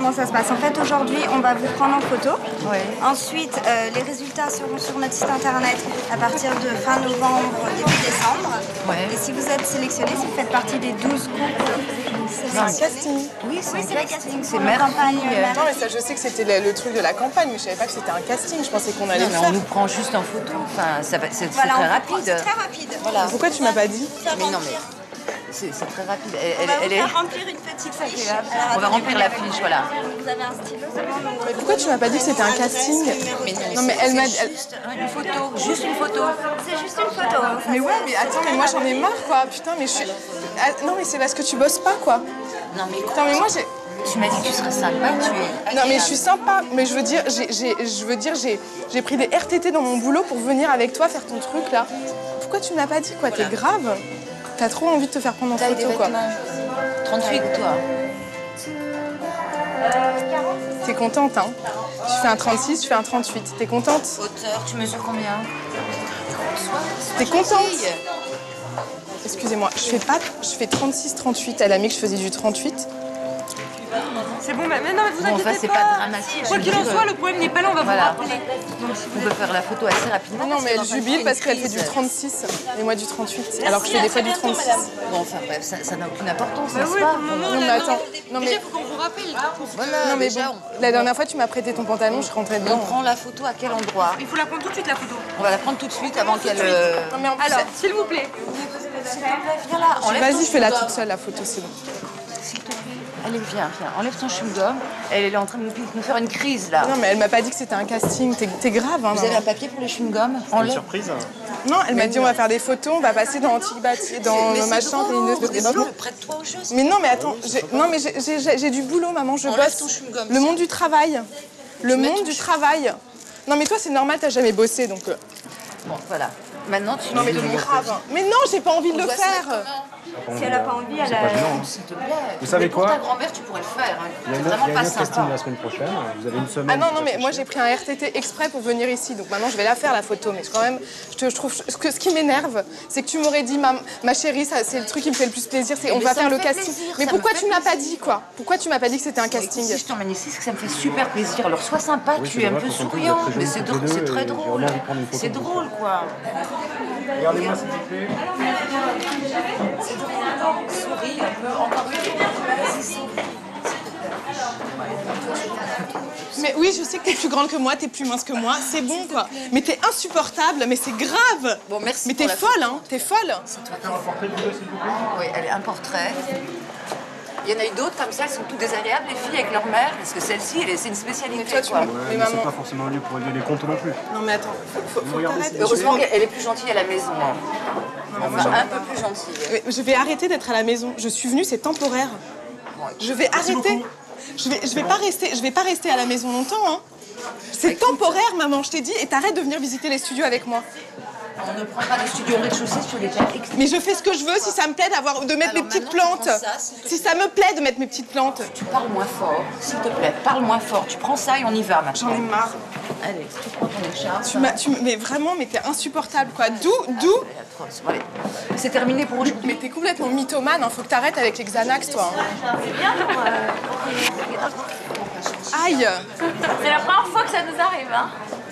comment ça se passe. En fait, aujourd'hui, on va vous prendre en photo. Ouais. Ensuite, les résultats seront sur notre site internet à partir de fin novembre, début décembre. Ouais. Et si vous êtes sélectionné, si vous faites partie des 12 couples, C'est un casting. Oui, c'est le casting. C'est mère campagne. Non, mais ça, je sais que c'était le truc de la campagne, mais je savais pas que c'était un casting. Je pensais qu'on allait Non, le mais faire. on nous prend juste en photo. Enfin, c'est Voilà, très c'est rapide. très rapide. Voilà. Pourquoi tu m'as pas dit? Mais non, mais c'est très rapide. On va vous faire remplir une petite fiche. Alors, On va remplir la fiche, voilà. Vous avez un stylo seulement. Mais pourquoi tu m'as pas dit que c'était un casting? Non, mais elle m'a dit. Juste une photo. Juste une photo. C'est juste une photo. Hein. Mais ouais, mais attends, mais moi j'en ai marre quoi. Putain, mais je suis. Ah, non, mais c'est parce que tu bosses pas quoi. Non, mais Putain, mais moi j'ai. tu m'as dit que tu serais sympa, tu es. Non, mais je suis sympa. Mais je veux dire, j'ai pris des RTT dans mon boulot pour venir avec toi faire ton truc là. Pourquoi tu me l'as pas dit quoi? T'es grave. T'as trop envie de te faire prendre en Taille des photo quoi. vêtements. 38, toi. T'es contente, hein? Tu fais un 36, tu fais un 38. T'es contente? Hauteur, tu mesures combien? T'es contente? Excusez-moi, je fais 36, 38. Elle a mis que je faisais du 38. C'est bon, mais non, mais vous Bon, inquiétez enfin, c'est pas. pas dramatique. Quoi qu'il en soit, le problème n'est pas là, on va Voilà. vous rappeler. On peut faire la photo assez rapidement. Non, mais elle parce que jubile dans parce une qu'elle fait du crise. 36 et moi du 38. Alors que je fais des fois du 36. Bon, enfin bref, ça n'a aucune importance, Bah n'est-ce oui, pas? pour le moment, Non, mais là, attends. Non, mais, déjà, faut qu'on vous rappelle. Voilà, non, mais déjà, bon. La dernière fois, tu m'as prêté ton pantalon, je rentrais on dedans. prend la photo à quel endroit? Il faut la prendre tout de suite, la photo. On va la prendre tout de suite avant qu'elle... Non, mais en plus, Alors, s'il vous plaît. Viens là, enlève ton vas-y, fais-la chewing-gum. toute seule, la photo, c'est bon. S'il te plaît. Allez, viens. Enlève ton chewing-gum. Elle est en train de nous faire une crise, là. Non, mais elle m'a pas dit que c'était un casting. T'es grave, hein. Vous avez un papier pour les chewing-gums? Une Enlève. surprise. Non, elle m'a dit on va faire des photos, on va passer dans Antibati, dans Mais le c'est machin, drôle, des bateaux. prête-toi au jeu. Mais non, mais attends, j'ai du boulot, maman, je Enlève bosse. ton chewing-gum. Le monde du travail. Le mets monde ton du travail. Non, mais toi, c'est normal, t'as jamais bossé, donc. Bon, voilà. Maintenant, tu Non, mais me t'es montres. grave. Mais non, j'ai pas envie de le On doit se faire. mettre comment? Si elle n'a pas envie, elle C'est pas gênant. S'il te plaît. Vous savez Mais pour quoi ta grand-mère, tu pourrais le faire. Hein. Il y a C'est une vraiment il y a pas un autre casting sympa. la semaine prochaine. Vous avez une semaine. Ah non, pour non, mais moi j'ai réfléchir. pris un RTT exprès pour venir ici, donc maintenant je vais la faire la photo. Mais quand même, je trouve ce qui m'énerve, c'est que tu m'aurais dit, ma chérie, ça, c'est le truc qui me fait le plus plaisir, c'est on mais va ça faire me le fait casting. plaisir, Mais ça pourquoi me tu fait m'as pas dit quoi? Pourquoi tu m'as pas dit que c'était un casting? Si je t'emmène ici, c'est que ça me fait super plaisir. Alors sois sympa, Oui, tu c'est es un dommage peu parce qu'en plus, souriant, vous êtes très mais jeunes c'est toutes les c'est deux très et j'ai drôle. vraiment envie de prendre une photo C'est pour vous. drôle, quoi. Regardez-moi s'il vous plaît. Souris un peu, encore une. Mais oui, je sais que t'es plus grande que moi, t'es plus mince que moi, c'est bon quoi. Mais t'es insupportable, mais c'est grave. Bon, merci Mais pour t'es la folle, hein, t'es folle. Oui, elle est un portrait. Il y en a eu d'autres comme ça, elles sont toutes désagréables, les filles avec leur mère, parce que celle-ci, c'est une spécialité. toi, tu quoi. m'as- Ouais, Mais mais c'est maman- pas forcément un lieu pour régler les comptes non plus. Non mais attends, faut que Regardez, t'arrêtes. c'est- Heureusement qu'elle est plus gentille à la maison. Hein. Enfin, un peu plus gentille. Mais je vais arrêter d'être à la maison. Je suis venue, c'est temporaire. Je vais arrêter. Je vais pas rester à la maison longtemps. Hein. C'est temporaire, maman. Je t'ai dit. Et t'arrêtes de venir visiter les studios avec moi. On ne prend pas de studio au rez-de-chaussée sur les terres. Mais je fais ce que je veux si ça me plaît de mettre mes Alors petites maintenant, tu plantes. prends ça, s'il te Si ça me plaît de mettre mes petites plantes. Tu parles moins fort, s'il te plaît. Parle moins fort. Tu prends ça et on y va maintenant. J'en ai marre. Allez, tu prends ton écharpe. Mais vraiment, mais t'es insupportable quoi. D'où Allez, c'est terminé pour aujourd'hui. Mais t'es complètement mythomane. Hein. Faut que t'arrêtes avec les Xanax, toi. Hein. Aïe. C'est la première fois que ça nous arrive. Hein.